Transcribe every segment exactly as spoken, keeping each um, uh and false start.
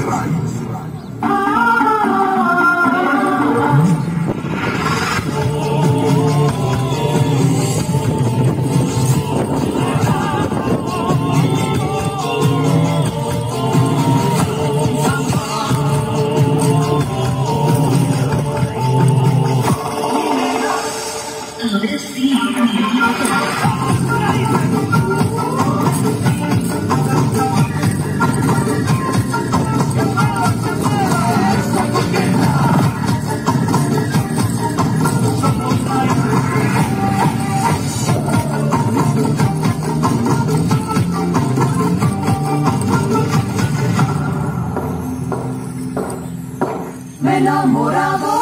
Me he enamorado.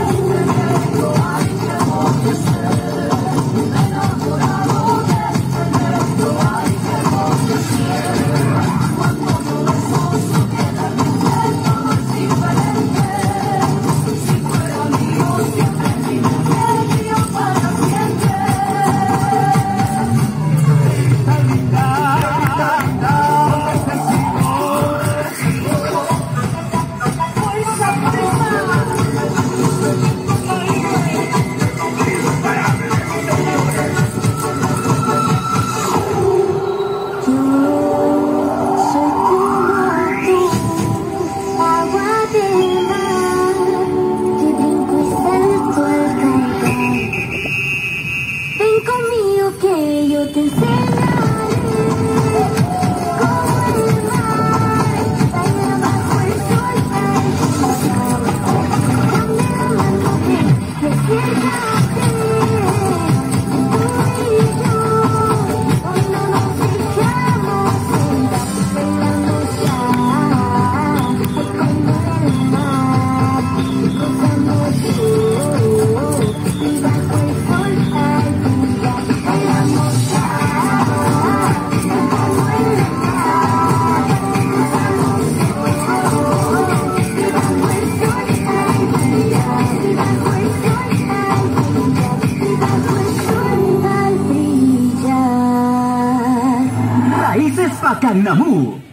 Que yo te enseñaré como el mar, baila bajo el sol, dame la mano que me siéntate, tú y yo, hoy no nos dejamos sentar, bailamos ya, ay como el mar, gozamos tú, y bajo el sol al brillar. Raíces Pacanamu.